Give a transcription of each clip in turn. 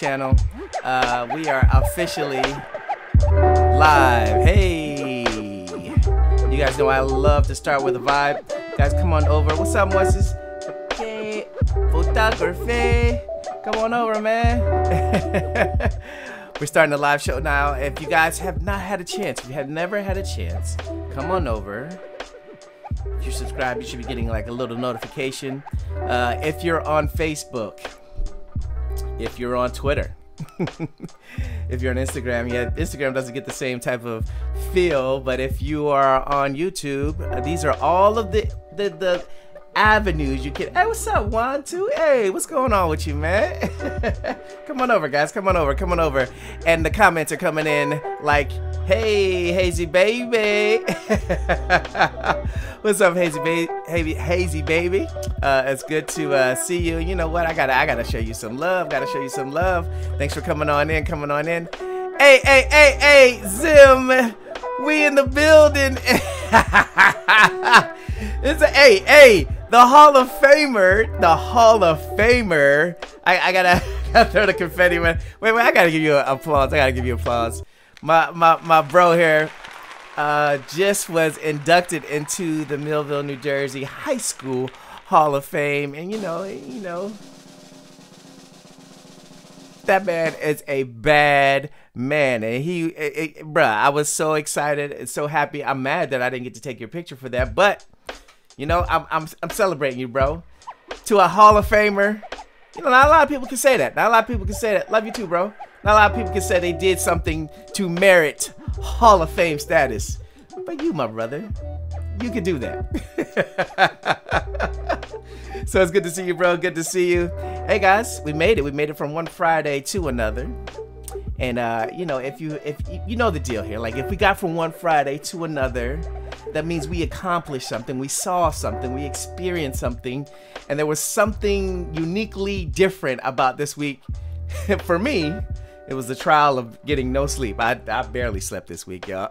channel. We are officially live. Hey, you guys know I love to start with a vibe. Guys, come on over. What's up, Moises? Okay, photography. Come on over, man. We're starting a live show now. If you guys have not had a chance, if you have never had a chance, come on over. If you're subscribed, you should be getting like a little notification. If you're on Facebook, if you're on Twitter, if you're on Instagram, yeah, Instagram doesn't get the same type of feel, but if you are on YouTube, these are all of the avenues you can. Hey, what's up, 1, 2? Hey, what's going on with you, man? Come on over, guys. Come on over. Come on over. And the comments are coming in like, hey, Hazy baby. What's up, Hazy baby? Hazy baby. It's good to see you. You know what? I gotta show you some love. Gotta show you some love. Thanks for coming on in. Coming on in. Hey, Zim. We in the building. It's a hey. The Hall of Famer, I gotta throw the confetti. Wait, I gotta give you applause. My bro here just was inducted into the Millville, New Jersey High School Hall of Fame, and you know, that man is a bad man, and bruh, I was so excited and so happy. I'm mad that I didn't get to take your picture for that, but you know, I'm celebrating you, bro. To a Hall of Famer. You know, not a lot of people can say that. Love you too, bro. Not a lot of people can say they did something to merit Hall of Fame status. But you, my brother, you can do that. So it's good to see you, bro. Good to see you. Hey, guys, we made it. We made it from one Friday to another. And, you know, if you know the deal here. Like, if we got from one Friday to another, that means we accomplished something, we saw something, we experienced something, and there was something uniquely different about this week. For me, it was the trial of getting no sleep. I barely slept this week, y'all.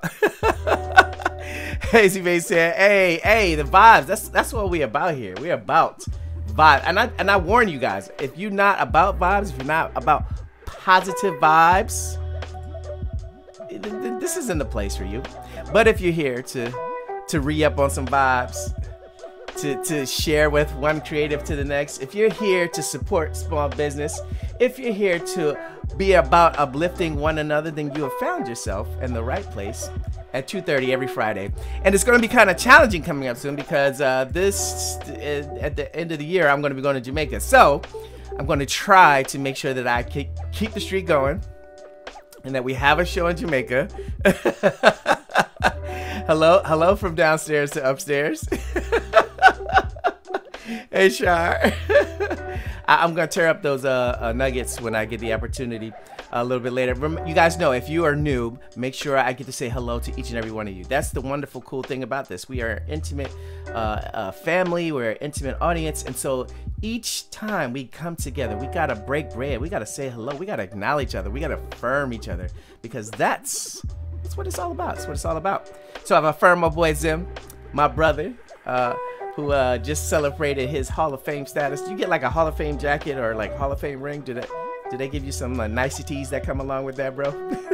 Hazy Bay said, hey, the vibes, that's what we about here. We're about vibes. And I warn you guys, if you're not about vibes, if you're not about positive vibes, this isn't the place for you. But if you're here to re-up on some vibes, to share with one creative to the next, if you're here to support small business, if you're here to be about uplifting one another, then you have found yourself in the right place at 2:30 every Friday. And it's going to be kind of challenging coming up soon because at the end of the year, I'm going to be going to Jamaica. So I'm going to try to make sure that I keep the streak going and that we have a show in Jamaica. Hello from downstairs to upstairs. Hey, Shar. I'm gonna tear up those nuggets when I get the opportunity a little bit later. You guys know, if you are new, make sure I get to say hello to each and every one of you. That's the wonderful, cool thing about this. We are an intimate family. We're an intimate audience, and so each time we come together, we gotta break bread. We gotta say hello. We gotta acknowledge each other. We gotta affirm each other, because that's what it's all about. That's what it's all about. So I've affirmed my boy Zim, my brother, who just celebrated his Hall of Fame status. You get like a Hall of Fame jacket or like Hall of Fame ring? Do they give you some niceties that come along with that, bro?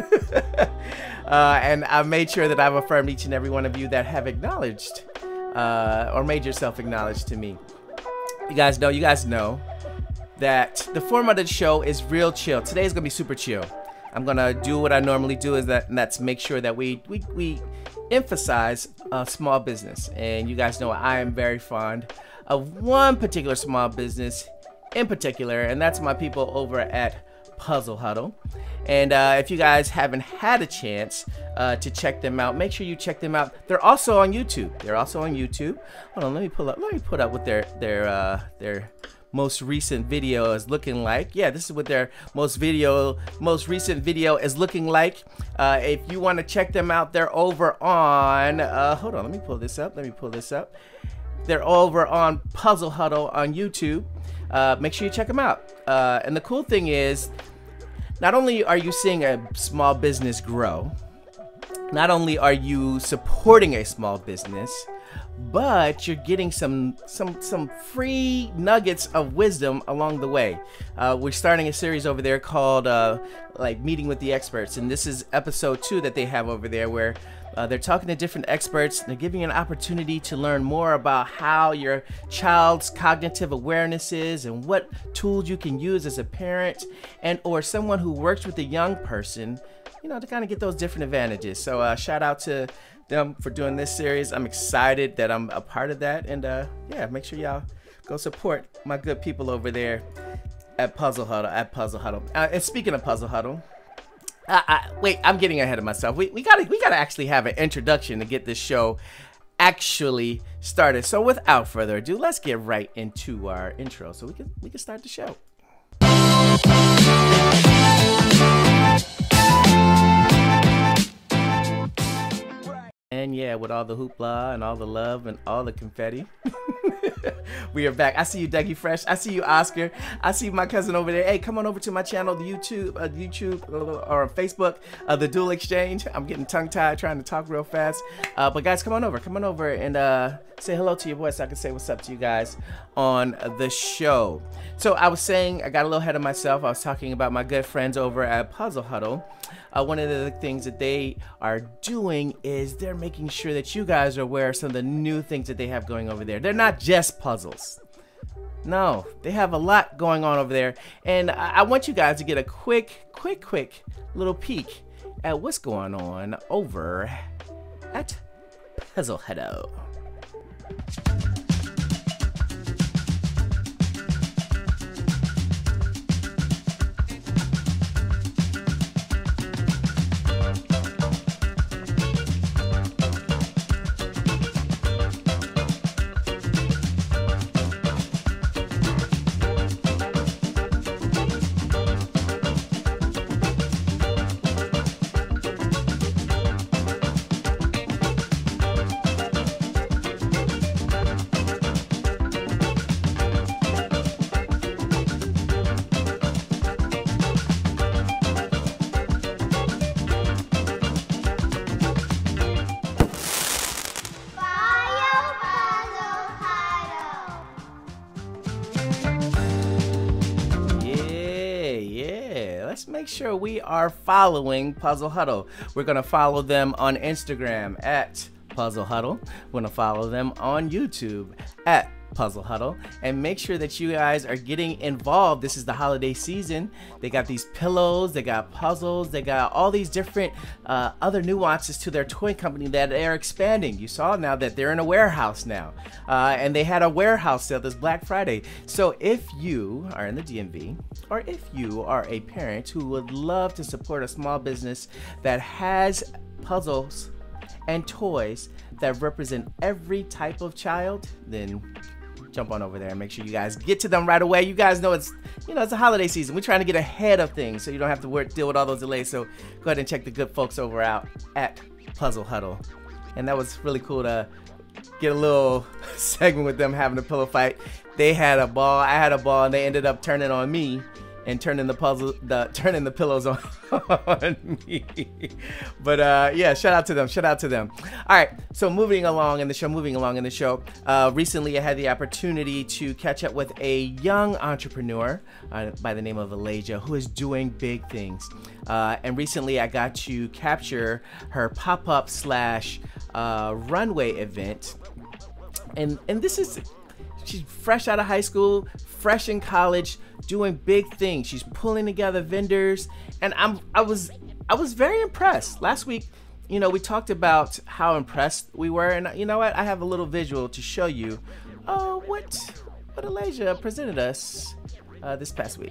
And I've made sure that I've affirmed each and every one of you that have acknowledged or made yourself acknowledged to me. You guys know that the format of the show is real chill. Today's gonna be super chill. I'm gonna do what I normally do, and that's make sure that we emphasize small business. And you guys know I am very fond of one particular small business in particular, and that's my people over at Huddle. And if you guys haven't had a chance to check them out, make sure you check them out. They're also on YouTube. Hold on, let me put up what their most recent video is looking like. Yeah, this is what their most recent video is looking like. If you want to check them out, they're over on hold on, let me pull this up. They're over on Huddle on YouTube. Make sure you check them out. And the cool thing is, not only are you seeing a small business grow, not only are you supporting a small business, but you're getting some free nuggets of wisdom along the way. We're starting a series over there called like Meeting with the Experts, and this is episode 2 that they have over there, where they're talking to different experts. They're giving you an opportunity to learn more about how your child's cognitive awareness is and what tools you can use as a parent and or someone who works with a young person, you know, to kind of get those different advantages. So shout out to them for doing this series. I'm excited that I'm a part of that. And yeah, make sure y'all go support my good people over there at Puzzle Huddle. And speaking of Puzzle Huddle, wait, I'm getting ahead of myself. We gotta actually have an introduction to get this show actually started. So without further ado, let's get right into our intro so we can start the show. And yeah, with all the hoopla and all the love and all the confetti, we are back. I see you, Dougie Fresh. I see you, Oscar. I see my cousin over there. Hey, come on over to my channel, the YouTube or Facebook, the Dual Exchange. I'm getting tongue-tied trying to talk real fast. But guys, come on over and say hello to your boy so I can say what's up to you guys on the show. So I was saying, I got a little ahead of myself. I was talking about my good friends over at Puzzle Huddle. One of the things that they are doing is they're making sure that you guys are aware of some of the new things that they have going over there. They're not just puzzles. No, they have a lot going on over there. And I want you guys to get a quick little peek at what's going on over at Puzzle Huddle. Make sure we are following Puzzle Huddle. We're going to follow them on Instagram at Puzzle Huddle. We're going to follow them on YouTube at Puzzle Huddle, and make sure that you guys are getting involved. This is the holiday season. They got these pillows, they got puzzles, they got all these different other nuances to their toy company that they're expanding. You saw now that they're in a warehouse now, and they had a warehouse sale this Black Friday. So if you are in the DMV, or if you are a parent who would love to support a small business that has puzzles and toys that represent every type of child, then jump on over there and make sure you guys get to them right away. You guys know it's a holiday season. We're trying to get ahead of things so you don't have to deal with all those delays. So go ahead and check the good folks over out at Puzzle Huddle. And that was really cool to get a little segment with them having a pillow fight. They had a ball, I had a ball, and they ended up turning on me and turning the pillows on me. But yeah, shout out to them. All right, so moving along in the show, recently I had the opportunity to catch up with a young entrepreneur by the name of Elijah, who is doing big things. And recently I got to capture her pop-up / runway event. And this is, she's fresh out of high school, fresh in college, doing big things. She's pulling together vendors, and I was very impressed. Last week, we talked about how impressed we were, and you know what? I have a little visual to show you what Elijah presented us this past week.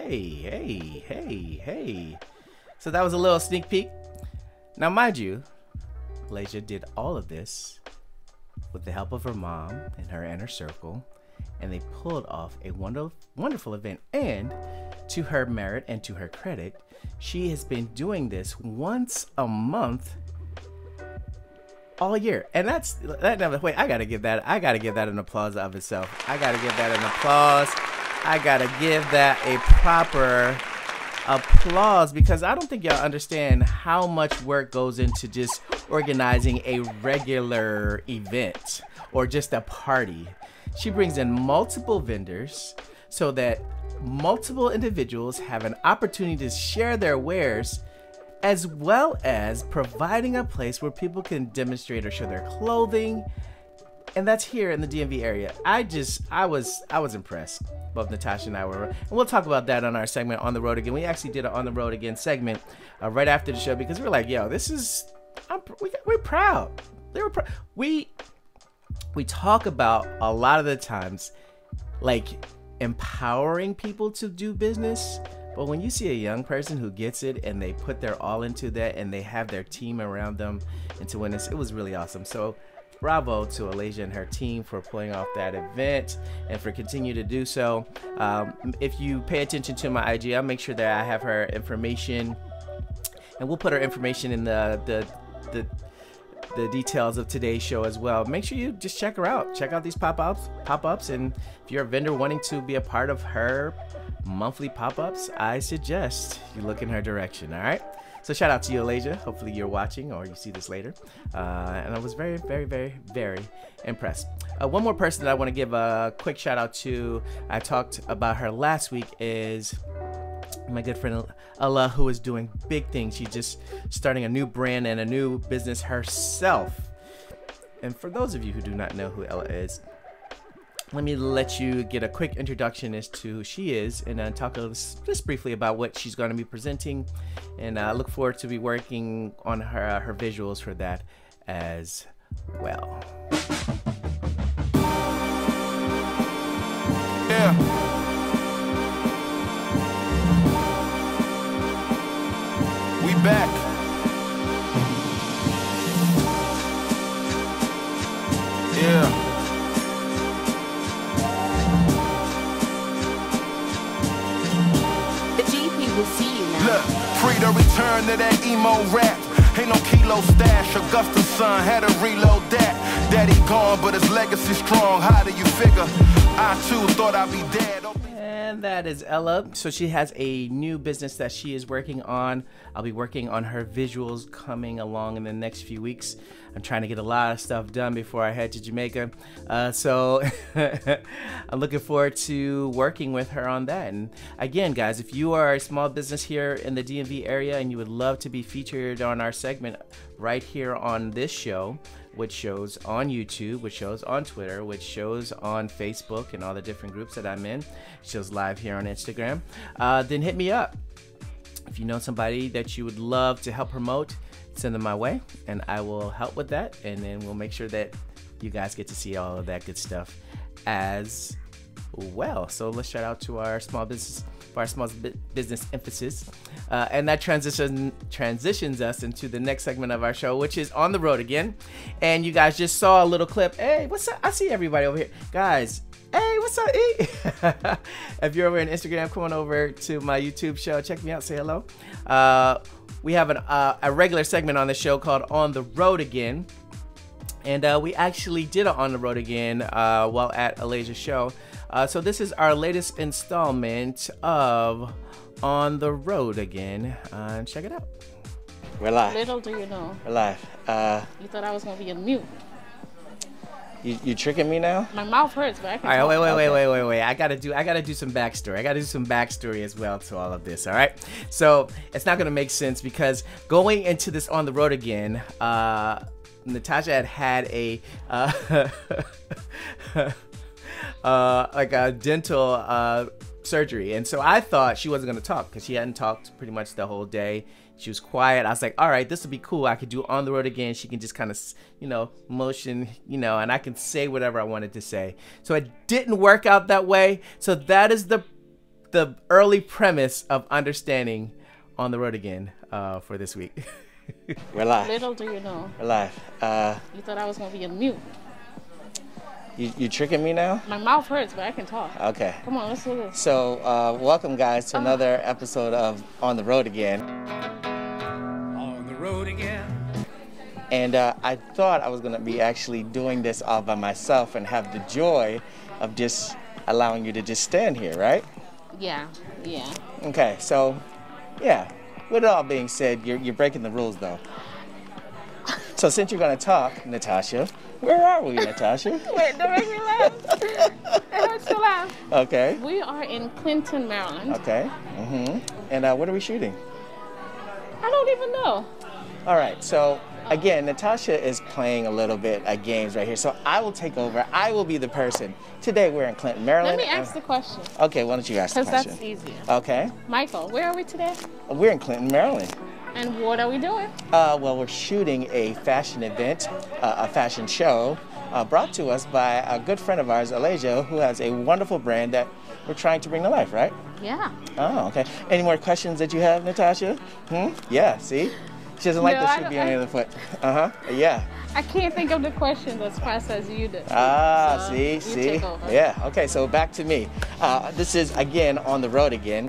hey. So that was a little sneak peek. Now, mind you, Lasia did all of this with the help of her mom and her inner circle, and they pulled off a wonderful event. And to her merit and to her credit, she has been doing this once a month all year. And wait, I gotta give that an applause of itself. I gotta give that an applause. I gotta give that a proper applause, because I don't think y'all understand how much work goes into just organizing a regular event or just a party. She brings in multiple vendors so that multiple individuals have an opportunity to share their wares, as well as providing a place where people can demonstrate or show their clothing. And that's here in the DMV area. I was impressed. Both Natasha and I were, and we'll talk about that on our segment On the Road Again. We actually did an On the Road Again segment right after the show, because we were like, yo, this is, we're proud. We talk about a lot of the times, like, empowering people to do business. But when you see a young person who gets it and they put their all into that and they have their team around them and to win this, it was really awesome. So bravo to Alasia and her team for pulling off that event and for continue to do so. If you pay attention to my IG, I'll make sure that I have her information, and we'll put her information in the details of today's show as well. Make sure you just check her out. Check out these pop-ups, and if you're a vendor wanting to be a part of her monthly pop-ups, I suggest you look in her direction. All right. So shout out to you, Alasia. Hopefully you're watching or you see this later. And I was very, very, very, very impressed. One more person that I want to give a quick shout out to, I talked about her last week, is my good friend Ella, who is doing big things. She's just starting a new brand and a new business herself. And for those of you who do not know who Ella is, let me let you get a quick introduction as to who she is, and then talk just briefly about what she's going to be presenting. And I look forward to be working on her visuals for that as well. Yeah. We back. Yeah. Will see you now. Look, free to return to that emo rap. Ain't no kilo stash. Augusta's son had to reload that. Daddy gone, but his legacy strong. How do you figure? I too thought I'd be dead. And that is Ella. So she has a new business that she is working on. I'll be working on her visuals coming along in the next few weeks. I'm trying to get a lot of stuff done before I head to Jamaica. So I'm looking forward to working with her on that. And again, guys, if you are a small business here in the DMV area and you would love to be featured on our segment right here on this show, which shows on YouTube, which shows on Twitter, which shows on Facebook and all the different groups that I'm in, shows live here on Instagram, then hit me up. If you know somebody that you would love to help promote, send them my way and I will help with that, and then we'll make sure that you guys get to see all of that good stuff as well. So let's shout out to our small business, for our small business emphasis, and that transitions us into the next segment of our show, which is On the Road Again. And you guys just saw a little clip. Hey, what's up? I see everybody over here, guys. Hey, what's up, E? If you're over on Instagram, come on over to my YouTube show. Check me out. Say hello. We have a regular segment on the show called On the Road Again. And we actually did it On the Road Again while at Alasia's show. So this is our latest installment of On the Road Again. Check it out. We're live. Little do you know. We're live. You thought I was going to be on mute. You tricking me now? My mouth hurts, but I can. All right, wait. I gotta do some backstory. I gotta do some backstory as well to all of this. All right. So it's not gonna make sense because going into this On the Road Again, Natasha had a like a dental surgery, and so I thought she wasn't gonna talk because she hadn't talked pretty much the whole day. She was quiet. I was like, all right, this will be cool. I could do On the Road Again. She can just kind of, motion, and I can say whatever I wanted to say. So it didn't work out that way. So that is the the early premise of understanding On the Road Again for this week. We're live. Little do you know. We're live. You thought I was going to be a mute. You tricking me now? My mouth hurts, but I can talk. Okay. Come on, let's do this. So, welcome guys to another episode of On the Road Again. On the road again. And I thought I was going to be actually doing this all by myself and have the joy of just allowing you to just stand here, right? Yeah. Okay, so, yeah. With it all being said, you're breaking the rules, though. So since you're going to talk, Natasha, where are we, Natasha? Wait, don't make me laugh. It hurts to laugh. Okay. We are in Clinton, Maryland. Okay. And what are we shooting? I don't even know. All right, so again, Natasha is playing a little bit of games right here, so I will take over. I will be the person. Today we're in Clinton, Maryland. Let me ask the question. Okay, why don't you ask the Because question? that's easier. Okay. Michael, where are we today? We're in Clinton, Maryland. And what are we doing? Well, we're shooting a fashion event, a fashion show, brought to us by a good friend of ours, Elijah, who has a wonderful brand that we're trying to bring to life, right? Yeah. Oh, okay. Any more questions that you have, Natasha? Yeah, see? She doesn't like No, the shoe being on the other foot. Yeah. I can't think of the question as fast as you do. Ah, So, see? you take over. Yeah, okay, so back to me. This is, again, On the Road Again.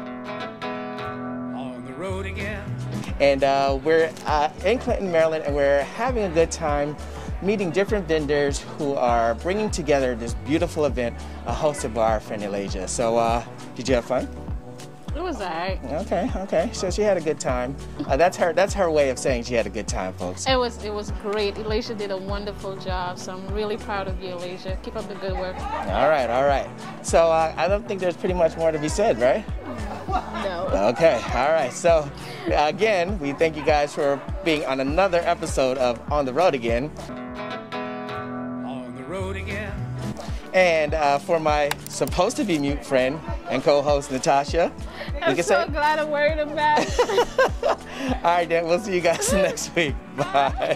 On the road again. And we're in Clinton, Maryland, and we're having a good time meeting different vendors who are bringing together this beautiful event hosted by our friend Elijah. So, did you have fun? It was all right. Okay. So she had a good time. That's her way of saying she had a good time, folks. It was great. Elisha did a wonderful job, so I'm really proud of you, Elisha. Keep up the good work. All right. So I don't think there's pretty much more to be said, right? No. Okay, all right. So again, we thank you guys for being on another episode of On the Road Again. On the road again. And for my supposed to be mute friend and co-host Natasha, I'm so glad I'm wearing them back. All right, then we'll see you guys next week. Bye.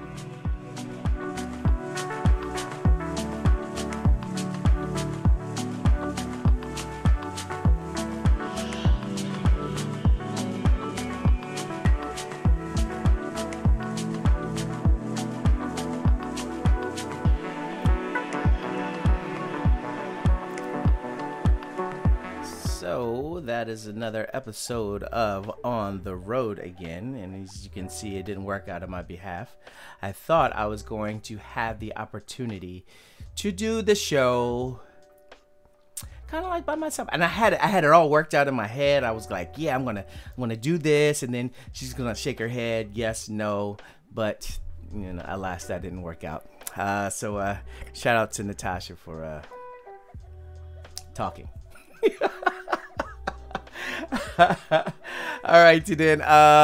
So that is another episode of On the Road Again, and as you can see, it didn't work out on my behalf. I thought I was going to have the opportunity to do the show kind of like by myself, and I had it all worked out in my head. I was like, yeah, I'm gonna do this, and then she's gonna shake her head, yes, no, but alas, that didn't work out. So shout out to Natasha for talking. All right, then.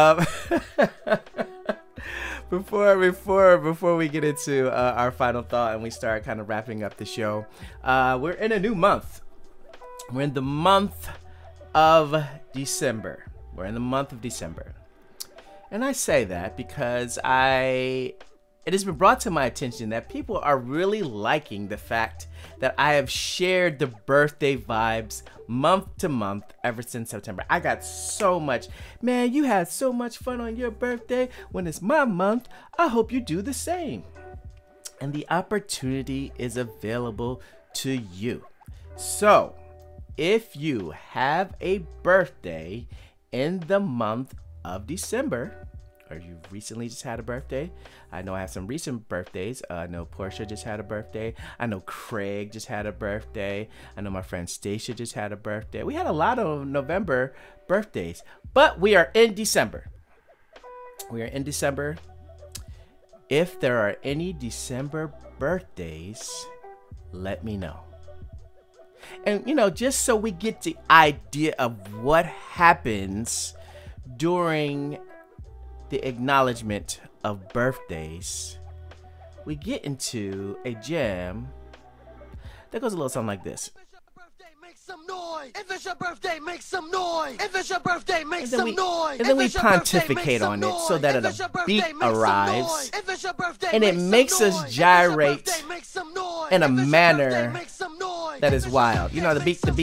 Before we get into our final thought and we start kind of wrapping up the show, we're in a new month. We're in the month of December. And I say that because it has been brought to my attention that people are really liking the fact that I have shared the birthday vibes month to month ever since September. I got so much, man, you had so much fun on your birthday. When it's my month, I hope you do the same. And the opportunity is available to you. So, if you have a birthday in the month of December, or you recently just had a birthday. I know I have some recent birthdays. I know Portia just had a birthday. I know Craig just had a birthday. I know my friend Stacia just had a birthday. We had a lot of November birthdays, but we are in December. If there are any December birthdays, let me know. And, just so we get the idea of what happens during the acknowledgement of birthdays, we get into a jam that goes a little something like this. If it's your birthday, make some noise. If it's your birthday, make some noise. And then we pontificate on it so that a beat arrives, and it makes us gyrate in a manner that is wild. The beat,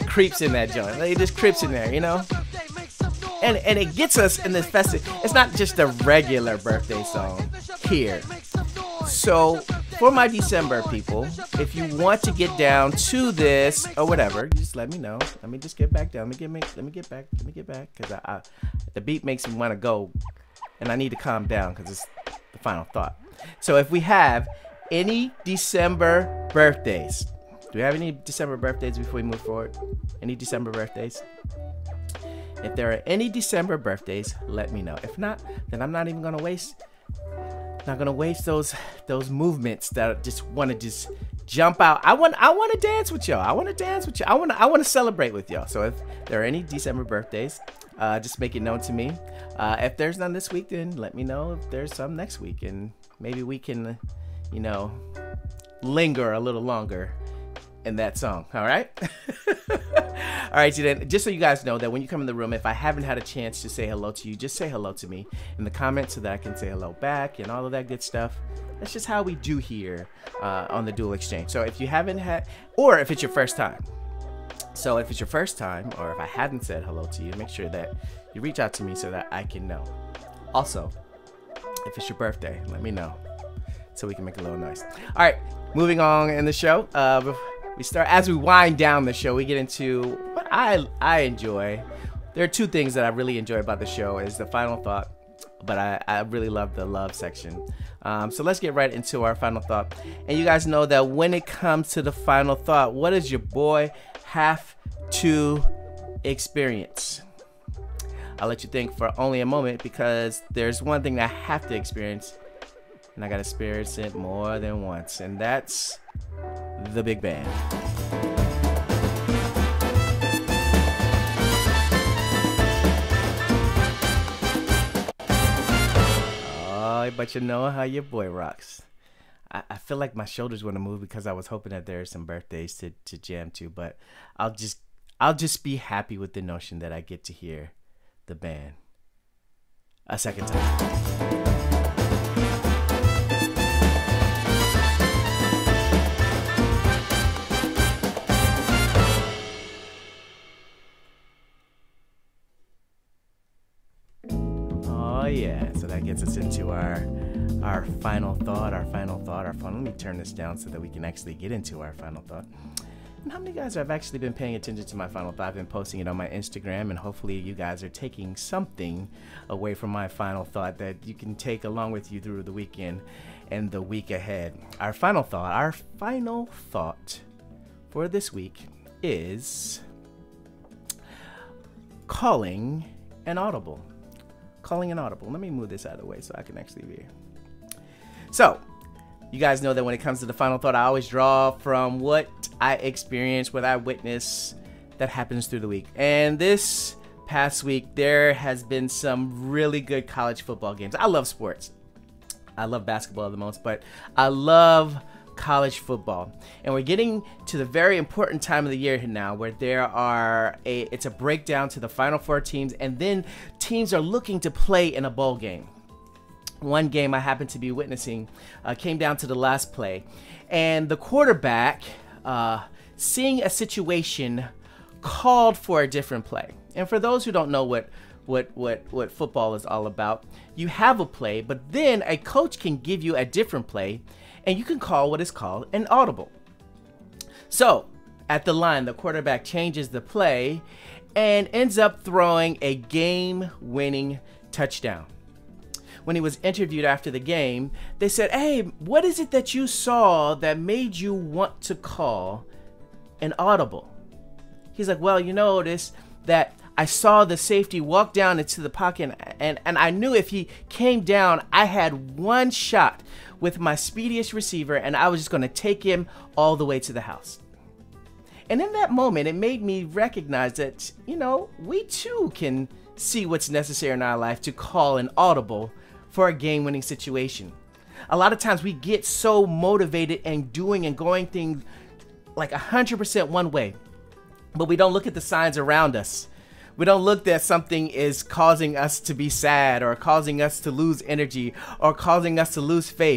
it creeps in that joint. It just creeps in there, you know? And it gets us in this festive. It's not just a regular birthday song here. So for my December people, if you want to get down to this or whatever, just let me know. Let me just get back down. Let me get back. Because the beat makes me want to go. And I need to calm down because it's the final thought. So if we have any December birthdays, do we have any December birthdays before we move forward? Any December birthdays? If there are any December birthdays, let me know. If not, then I'm not even gonna waste. Not gonna waste those movements that just want to just jump out. I want to dance with y'all. I want to celebrate with y'all. So if there are any December birthdays, just make it known to me. If there's none this week, then let me know if there's some next week, and maybe we can, you know, linger a little longer in that song. All right. All right, so then, just so you guys know that when you come in the room, if I haven't had a chance to say hello to you, just say hello to me in the comments so that I can say hello back and all of that good stuff. That's just how we do here on the Dual Exchange. So if you haven't had, or if it's your first time, so if it's your first time, or if I hadn't said hello to you, make sure that you reach out to me so that I can know. Also, if it's your birthday, let me know so we can make a little noise. All right, moving on in the show. We start, as we wind down the show, we get into what I enjoy. There are two things that I really enjoy about the show is the final thought, but I really love the love section. So let's get right into our final thought. And you guys know that when it comes to the final thought, what does your boy have to experience? I'll let you think for only a moment, because there's one thing that I have to experience, and I gotta experience it more than once, and that's the big band. Oh, but you know how your boy rocks. I feel like my shoulders want to move because I was hoping that there are some birthdays to jam to, but I'll just be happy with the notion that I get to hear the band a second time. Oh yeah, so that gets us into our final thought. Let me turn this down so that we can actually get into our final thought. And how many guys have actually been paying attention to my final thought? I've been posting it on my Instagram, and hopefully you guys are taking something away from my final thought that you can take along with you through the weekend and the week ahead. Our final thought for this week is calling an audible. Let me move this out of the way so I can actually be here. So, you guys know that when it comes to the final thought, I always draw from what I experienced, what I witnessed that happens through the week. And this past week, there has been some really good college football games. I love sports. I love basketball the most, but I love college football. And we're getting to the very important time of the year now where it's a breakdown to the final four teams, and then teams are looking to play in a bowl game. One game I happened to be witnessing came down to the last play, and the quarterback, seeing a situation, called for a different play. And for those who don't know what football is all about, you have a play, but then a coach can give you a different play, and you can call what is called an audible. So at the line, the quarterback changes the play and ends up throwing a game-winning touchdown. When he was interviewed after the game, they said, "Hey, what is it that you saw that made you want to call an audible?" He's like, "Well, you notice that I saw the safety walk down into the pocket, and I knew if he came down, I had one shot with my speediest receiver, and I was just going to take him all the way to the house." And in that moment, it made me recognize that, we too can see what's necessary in our life to call an audible for a game-winning situation. A lot of times we get so motivated and doing and going things like 100% one way, but we don't look at the signs around us. We don't look that something is causing us to be sad, or causing us to lose energy, or causing us to lose faith.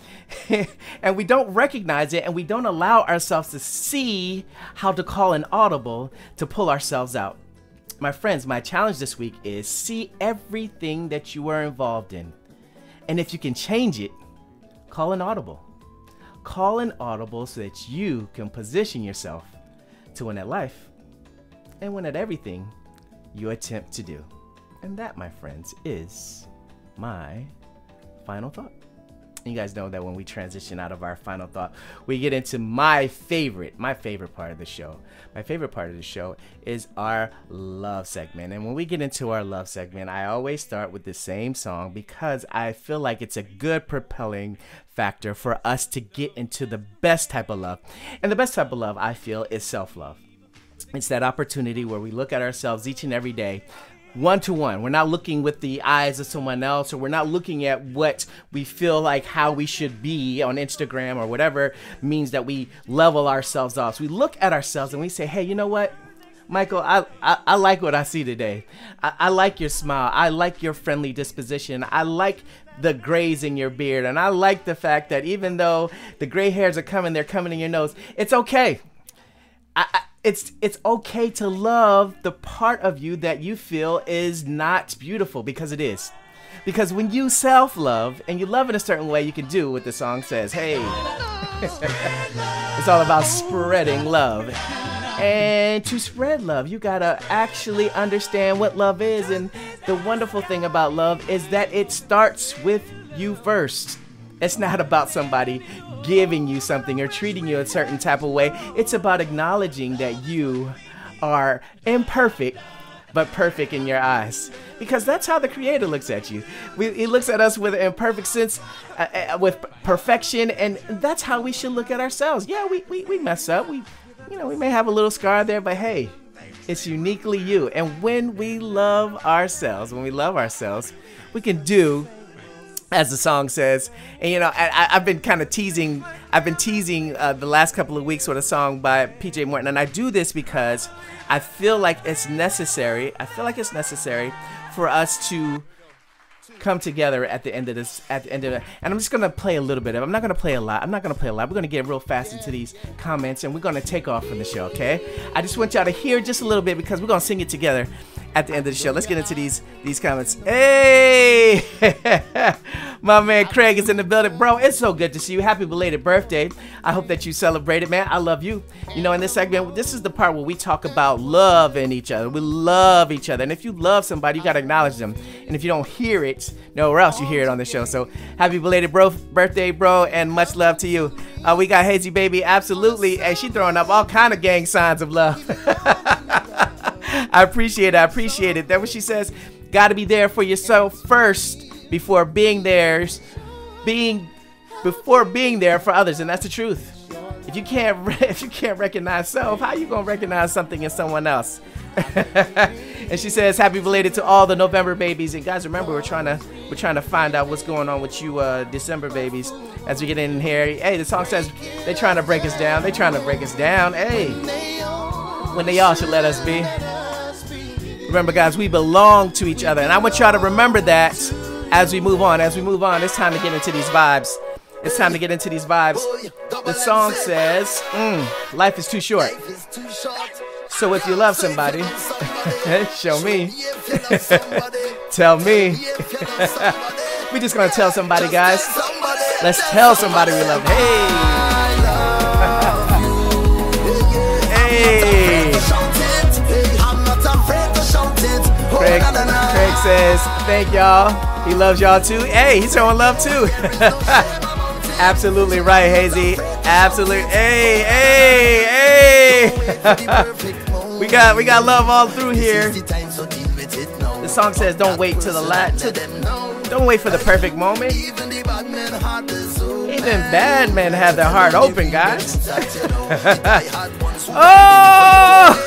and we don't recognize it, and we don't allow ourselves to see how to call an audible to pull ourselves out. My friends, my challenge this week is see everything that you are involved in. And if you can change it, call an audible. Call an audible so that you can position yourself to win at life and win at everything you attempt to do. And that, my friends, is my final thought. You guys know that when we transition out of our final thought, we get into my favorite part of the show. My favorite part of the show is our love segment. And when we get into our love segment, I always start with the same song because I feel like it's a good propelling factor for us to get into the best type of love. And the best type of love, I feel, is self-love. It's that opportunity where we look at ourselves each and every day, one-to-one. We're not looking with the eyes of someone else, or we're not looking at what we feel like how we should be on Instagram or whatever means that we level ourselves off. So we look at ourselves and we say, hey, you know what, Michael, I like what I see today. I like your smile. I like your friendly disposition. I like the grays in your beard. And I like the fact that even though the gray hairs are coming, they're coming in your nose. It's okay. It's okay to love the part of you that you feel is not beautiful, because it is. Because when you self-love and you love in a certain way, you can do what the song says. Hey, it's all about spreading love. And to spread love, you gotta actually understand what love is. And the wonderful thing about love is that it starts with you first. It's not about somebody giving you something or treating you a certain type of way. It's about acknowledging that you are imperfect, but perfect in your eyes. Because that's how the Creator looks at you. He looks at us with an imperfect sense, with perfection, and that's how we should look at ourselves. Yeah, we mess up. We may have a little scar there, but hey, it's uniquely you. And when we love ourselves, we can do as the song says. And I've been kind of teasing the last couple of weeks with a song by PJ Morton, and I do this because I feel like it's necessary for us to come together at the end of this, and I'm just gonna play a little bit of it. I'm not gonna play a lot. We're gonna get real fast into these comments, and we're gonna take off from the show, okay? I just want y'all to hear just a little bit because we're gonna sing it together at the end of the show. Let's get into these comments. Hey, my man Craig is in the building. Bro, it's so good to see you. Happy belated birthday. I hope that you celebrated, man. I love you. In this segment, this is the part where we talk about love in each other. We love each other. And if you love somebody, you got to acknowledge them. And if you don't hear it nowhere else, you hear it on the show. So happy belated birthday, bro, and much love to you. We got Hazy Baby. Absolutely. Hey, she throwing up all kind of gang signs of love. I appreciate it. That's what she says. Got to be there for yourself first before being there for others, and that's the truth. If you can't recognize self, how you gonna recognize something in someone else? And she says, happy belated to all the November babies. And guys, remember, we're trying to find out what's going on with you December babies as we get in here. Hey, the song says they're trying to break us down. Hey, when they all should let us be. Remember, guys, we belong to each other, and I want y'all to remember that as we move on. It's time to get into these vibes. The song says, life is too short. So if you love somebody, show me. Tell me. We're just going to tell somebody, guys. Let's tell somebody we love. Hey. Craig says, thank y'all. He loves y'all too. Hey, he's showing love too. Absolutely right, Hazy. Absolutely. Hey. we got love all through here. The song says, don't wait for the perfect moment. Even bad men have their heart open, guys. Oh!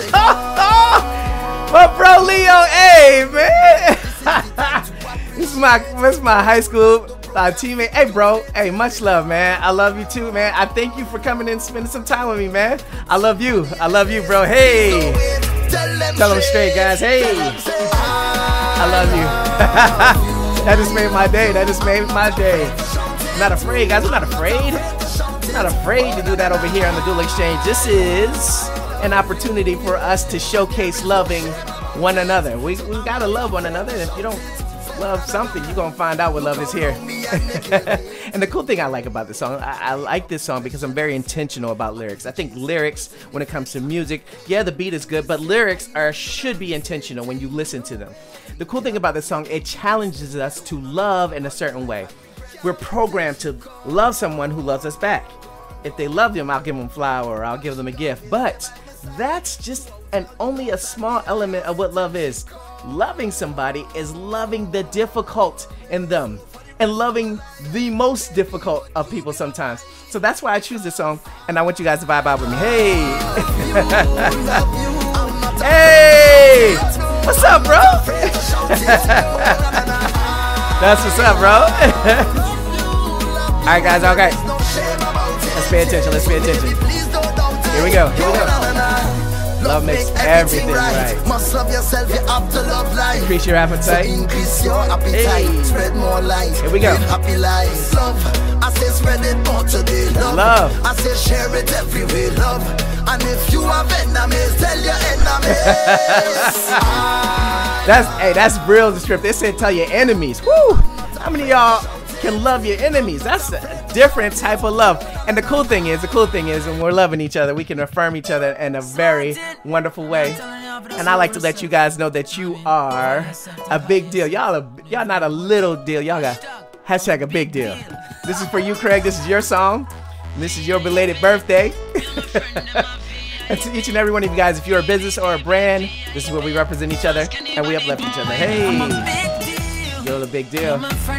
Well, bro, Leo, hey, man. This is my high school teammate. Hey, bro. Hey, much love, man. I love you too, man. I thank you for coming in and spending some time with me, man. I love you, bro. Hey. Tell them straight, guys. Hey. I love you. That just made my day. not afraid, guys. We're not afraid. We're not afraid to do that over here on the Dual Exchange. This is an opportunity for us to showcase loving one another. We gotta love one another. If you don't love something, you're gonna find out what love is here. And the cool thing I like about this song, I like this song because I'm very intentional about lyrics. I think lyrics, when it comes to music, yeah, the beat is good, but lyrics should be intentional when you listen to them. The cool thing about this song, it challenges us to love in a certain way. We're programmed to love someone who loves us back. If they love them, I'll give them a flower, or I'll give them a gift. But that's just only a small element of what love is. Loving somebody is loving the difficult in them and loving the most difficult of people sometimes. So that's why I choose this song, and I want you guys to vibe out with me. Hey! Hey! What's up, bro? That's what's up, bro. Alright, guys, okay. Let's pay attention, let's pay attention. Here we go, here we go. Love makes everything right. Must love yourself, you have to love life. Increase your appetite. So increase your appetite. Hey. Spread more light. Here we go. Live happy lives. Love. I say spread it more today. Love. I say share it every way. Love. And if you have enemies, tell your enemies. That's real descriptive. It said tell your enemies. Woo! How many of y'all can love your enemies? That's a different type of love. And the cool thing is when we're loving each other, we can affirm each other in a very wonderful way. And I like to let you guys know that you are a big deal. Y'all not a little deal. Y'all got hashtag a big deal. This is for you, Craig. This is your song. This is your belated birthday. And to each and every one of you guys, if you're a business or a brand, this is where we represent each other and we uplift each other. Hey, you're a big deal.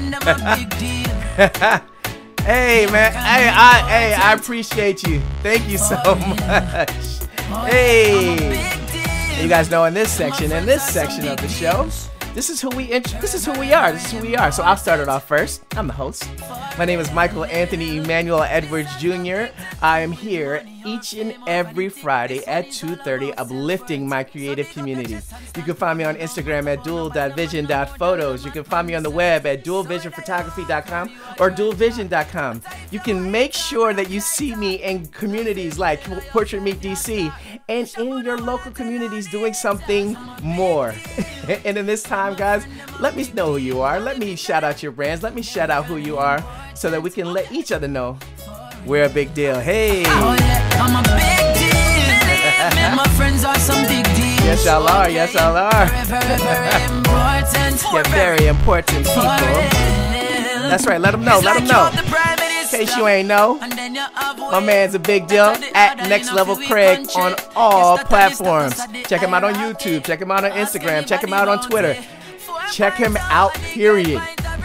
Hey, man. Hey, I appreciate you. Thank you so much. Hey, you guys know in this section of the show, this is who we are. So I'll start it off first. I'm the host. My name is Michael Anthony Emmanuel Edwards Jr. I am here each and every Friday at 2:30, uplifting my creative community. You can find me on Instagram at dual.vision.photos. You can find me on the web at dualvisionphotography.com or dualvision.com. You can make sure that you see me in communities like Portrait Meet DC and in your local communities doing something more. And in this time, guys, let me know who you are. Let me shout out your brands. Let me shout out who you are so that we can let each other know we're a big deal. Hey! Oh yeah, I'm a big deal. Man, my friends are some big deals. Yes, y'all are. Yes, y'all are. Very important. You're very important people. That's right. Let them know. Let them know. In case you ain't know, my man's a big deal at Next Level Craig on all platforms. Check him out on YouTube. Check him out on Instagram. Check him out on Twitter. Check him out, period.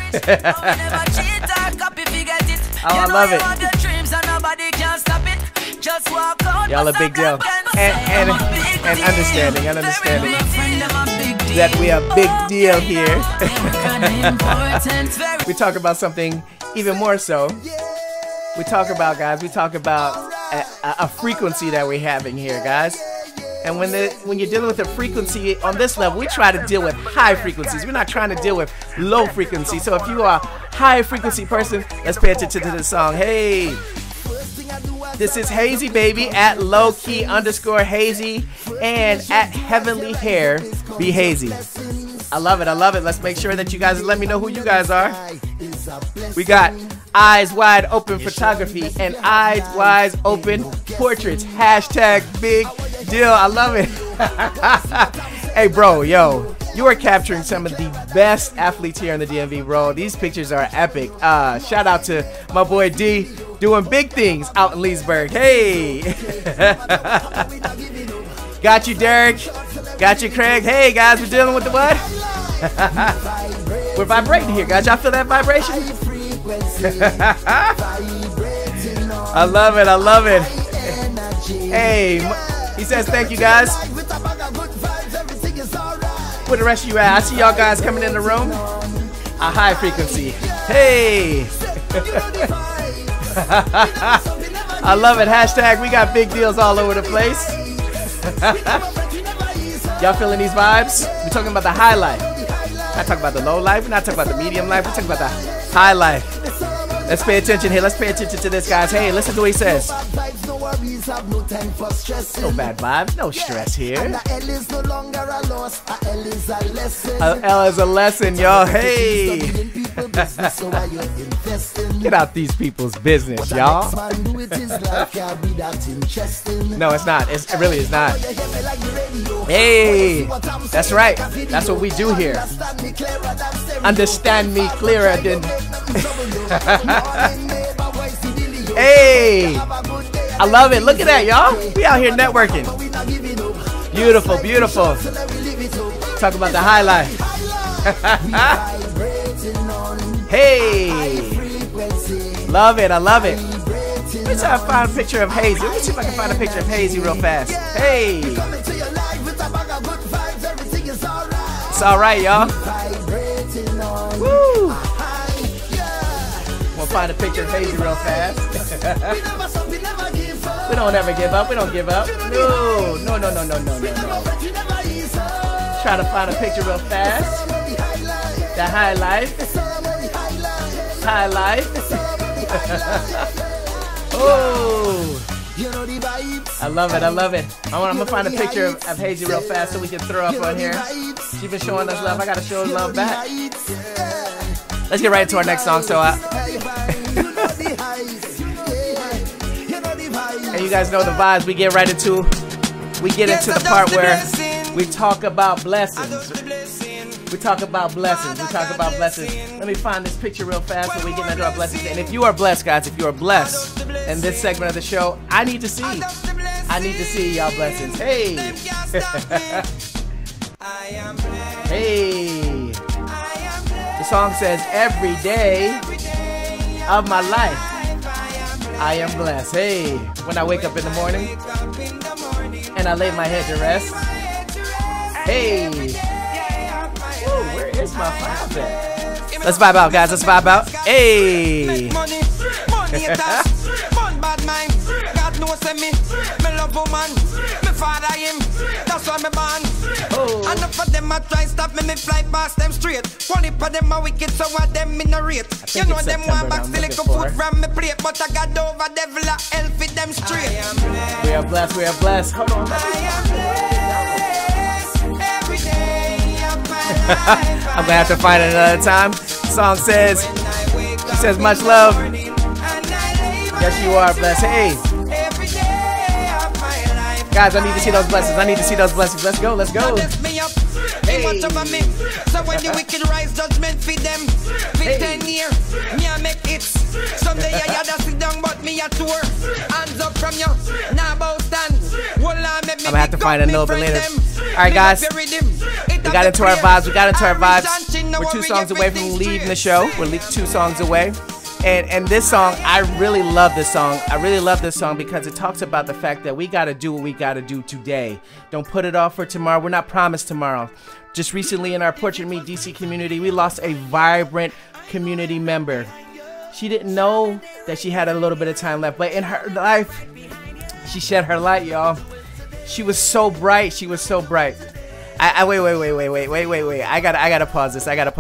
Oh, I love it. Y'all a big deal. And understanding that we are a big deal here. We talk about something even more so. We talk about a frequency that we're having here, guys. And when you're dealing with a frequency on this level, we try to deal with high frequencies. We're not trying to deal with low frequency. So if you are a high frequency person, let's pay attention to this song. Hey, this is Hazy Baby at lowkey_hazy and at Heavenly Hair Be Hazy. I love it. I love it. Let's make sure that you guys let me know who you guys are. We got Eyes Wide Open Photography and Eyes Wide Open Portraits. Hashtag big deal. I love it. Hey, bro, yo, you are capturing some of the best athletes here in the DMV, bro. These pictures are epic. Shout out to my boy D doing big things out in Leesburg. Hey. Got you, Derek. Got you, Craig. Hey, guys, we're dealing with the what? We're vibrating here, guys. Y'all feel that vibration? I love it. I love it. Hey, he says thank you, guys. Where the rest of you at? I see y'all guys coming in the room. A high frequency. Hey. I love it. Hashtag we got big deals all over the place. Y'all feeling these vibes? We're talking about the high life. We're not talking about the low life. We're not talking about the medium life. We're talking about the high life. Let's pay attention here. Let's pay attention to this, guys. Hey, listen to what he says. No bad vibes, no stress here. L is a lesson, y'all. Hey. Get out these people's business, y'all. No, it's not. It really is not. Hey, that's right. That's what we do here. Understand me clearer than... Hey, I love it. Look at that, y'all. We out here networking. Beautiful, beautiful. Talk about the high life. Hey, love it. I love it. Let me try to find a picture of Hazy. Let me see if I can find a picture of Hazy real fast. Hey, it's all right, y'all. Woo. We'll find a picture of Hazy real fast. We don't ever give up. We don't give up. No. Try to find a picture real fast. The high life. High life. Oh. I love it. I love it. I'm gonna find a picture of Hazy real fast so we can throw up on here. She's been showing us love. I gotta show love back. Let's get right into our next song. So, and you guys know the vibes. We get right into. We get into the part where we talk about blessings. We talk about blessings. We talk about blessings. Let me find this picture real fast so we get into our blessings. And if you are blessed, guys, if you are blessed in this segment of the show, I need to see. I need to see y'all blessings. Hey. Hey. The song says, every day of my life, I am blessed. Hey. When I wake up in the morning and I lay my head to rest. Hey. Ooh, where is my vibe at? Let's vibe out, guys. Let's vibe out. Hey. Oh. And for them I try stop me fly past them straight. Only for them a wicked, so what them in a rate. You know them want back still like a food from me plate, but I got over devil a hell fit them straight. We are blessed. We are blessed. Hold on. I'm gonna have to find it another time. The song says, she says, much love. Yes, you are blessed. Hey, guys, I need to see those blessings. I need to see those blessings. Let's go. Let's go. Hey. So when the wicked rise, judgment feed them. Fit 10 years, me I make it. Someday I had to sit down, but me a tour. Hands up from you, now bow stand. I'm gonna have to find it a little bit later. Alright, guys. We got into our vibes. We got into our vibes. We're 2 songs away from leaving the show. We're 2 songs away. And this song, I really love this song. I really love this song because it talks about the fact that we got to do what we got to do today. Don't put it off for tomorrow. We're not promised tomorrow. Just recently in our Portrait Me DC community, we lost a vibrant community member. She didn't know that she had a little bit of time left, but in her life, she shed her light, y'all. She was so bright. She was so bright. Wait. I gotta pause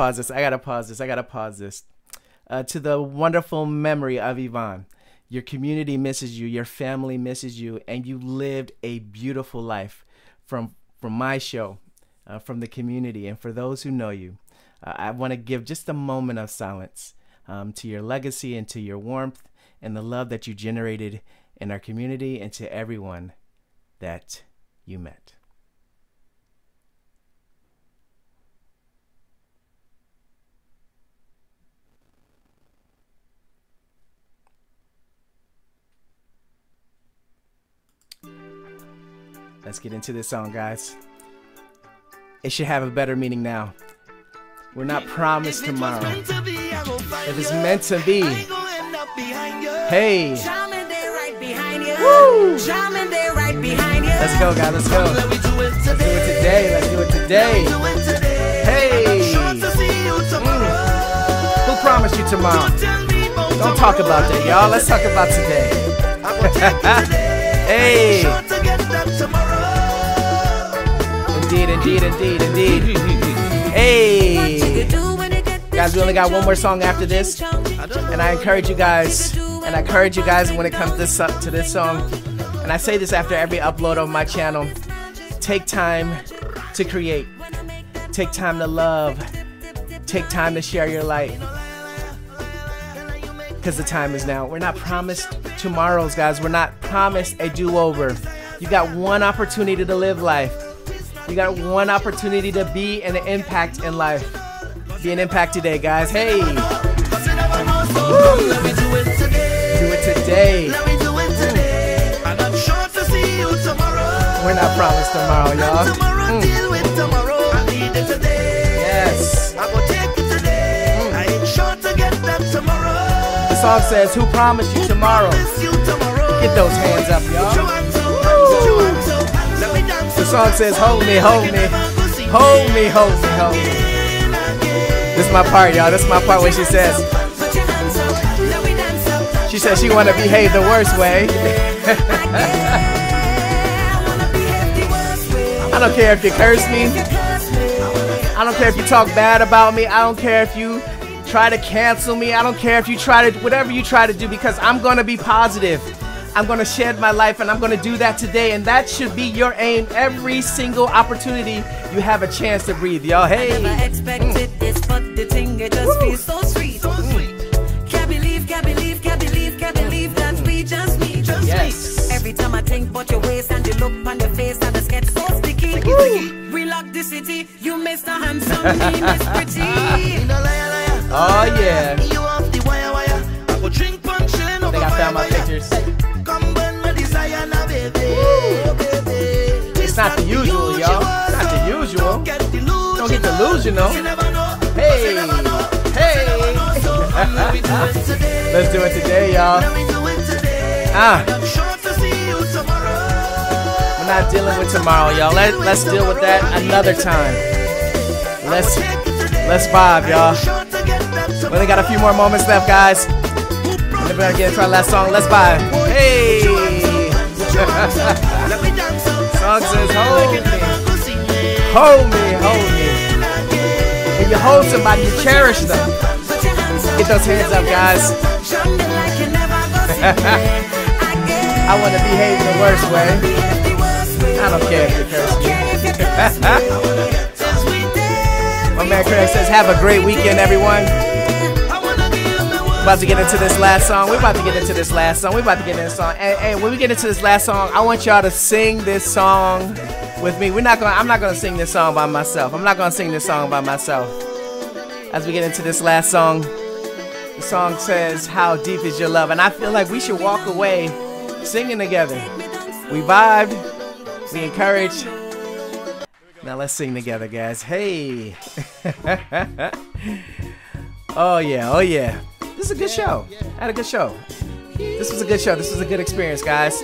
this. To the wonderful memory of Yvonne. Your community misses you, your family misses you, and you lived a beautiful life from my show, from the community. And for those who know you, I want to give just a moment of silence to your legacy and to your warmth and the love that you generated in our community and to everyone that you met. Let's get into this song, guys. It should have a better meaning now. We're not promised tomorrow. If it's meant to be, hey. Woo! Let's go, guys. Let's go. Let's do it today. Let's do it today. Hey. Who promised you tomorrow? Don't talk about that, y'all. Let's talk about today. Hey. Indeed. Hey. Guys, we only got one more song after this. And I encourage you guys, when it comes to this song, and I say this after every upload on my channel, take time to create. Take time to love. Take time to share your light. Because the time is now. We're not promised tomorrows, guys. We're not promised a do-over. You got one opportunity to live life. You got one opportunity to be an impact in life. Be an impact today, guys. Hey! Woo. Do it today. We're not promised tomorrow, y'all. Yes. The song says, who promised you tomorrow? Get those hands up, y'all. The song says, hold me, hold me. Hold me, hold me, hold me. This is my part, y'all. This is my part where she says she want to behave the worst way. I don't care if you curse me. I don't care if you talk bad about me. I don't care if you try to cancel me. I don't care if you try to, whatever you try to do, because I'm going to be positive. I'm going to shed my life, and I'm going to do that today. And that should be your aim every single opportunity you have a chance to breathe, y'all. Hey. I never expected this, but the thing, it just feels so sweet. So sweet. Can't believe that we just meet. Yes. Every time I think about your waist and the look on your face, I just get so sticky. Relock the city, you Mr. Handsome, me Miss Pretty. Oh yeah. I think I found my pictures. It's not the usual, y'all. It's not the usual. Don't get delusional. Hey, hey. Let's do it today, y'all. We're not dealing with tomorrow, y'all. Let's deal with that another time. Let's vibe, y'all. We only got a few more moments left, guys. And then we're gonna get into our last song. Let's vibe. Hey. Song says, hold me. Hold me, hold me. When you hold somebody, you cherish them. Get those hands up, guys. I want to behave the worst way. I don't care if you curse me. My man Craig says, have a great weekend, everyone. About to get into this last song. We're about to get into this last song. And when we get into this last song, I want y'all to sing this song with me. I'm not gonna sing this song by myself. As we get into this last song, the song says, how deep is your love? And I feel like we should walk away singing together. We vibed, we encouraged. Now let's sing together, guys. Hey. Oh yeah, oh yeah. This is a good show. I had a good show. This was a good show. This was a good experience, guys.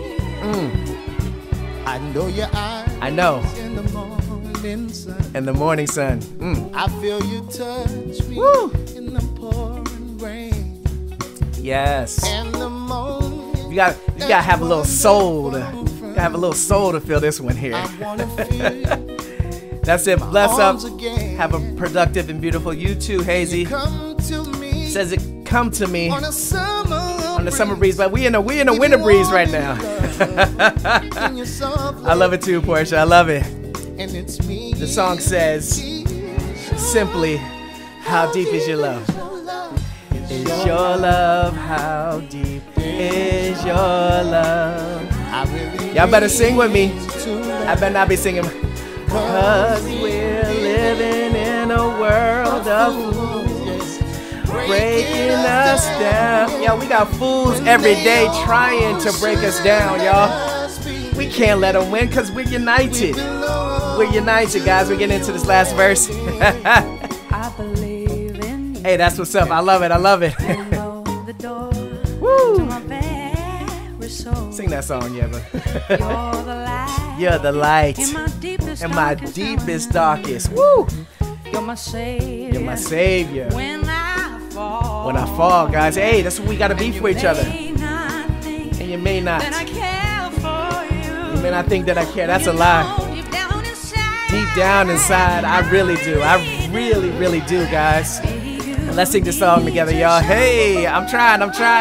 I know your eyes. I know. In the morning sun. In the morning sun. I feel you touch me. Woo. In the pouring rain. Yes. And the moment you gotta have a little soul to feel this one here. I wanna feel That's it. Bless up. Have a productive and beautiful you too, Hazy. come to me. Says it come to me On a summer breeze, but we in a winter breeze right now. in your soft I love it too, Portia. I love it. and it's me. The song says simply, how deep is your love? Is your love, how deep is your love? Y'all better sing with me. I better not be singing. Cause we're living in a world of fools, breaking us down. Yeah, we got fools every day trying to break us down, y'all. We can't let them win because we're united. We're united, guys. We're getting into this last verse. I believe in you. Hey, that's what's up. I love it. I love it. The door Woo. to my very soul. Sing that song, yeah, but You're the light. you're the light In my deepest, darkest. Woo! You're my savior. You're my savior. When I fall. When I fall, guys. Hey, that's what we gotta be for each other. And And you may not. that I care for you. You may not think that I care. That's a lie. Deep down inside. Deep down inside, I really do. I really, really do, guys. Let's sing the song together, y'all. Hey, I'm trying.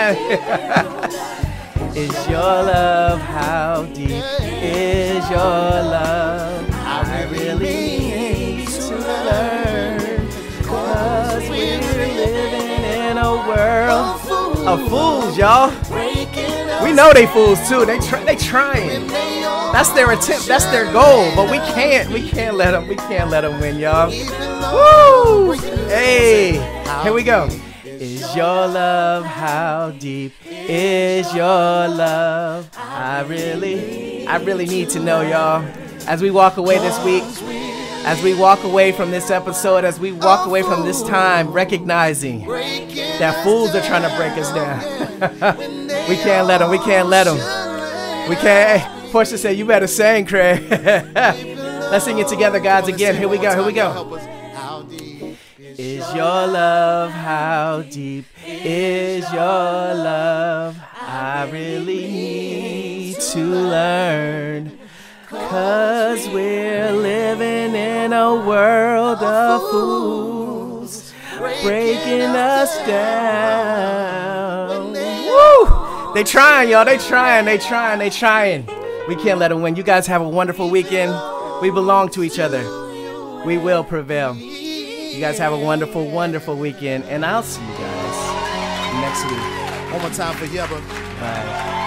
Is your love, how deep is your love? I really need to learn, 'cause we're living in a world of fools, y'all. We know they fools too. They trying. That's their attempt. That's their goal. But we can't let them win, y'all. Woo! Hey, here we go. Is your love, how deep is your love? I really need to know, y'all. As we walk away this week, as we walk away from this episode, as we walk away from this time, recognizing that fools are trying to break us down. We can't let them. We can't. Portia said, you better sing, Craig. Let's sing it together, guys, again. Here we go. Is your love, how deep is your love? I really need to learn, 'cause we're living in a world of fools, breaking us down. Woo! They trying, y'all. They trying. We can't let them win. You guys have a wonderful weekend. We belong to each other. We will prevail. You guys have a wonderful, wonderful weekend, and I'll see you guys next week. One more time for Yeba. Bye.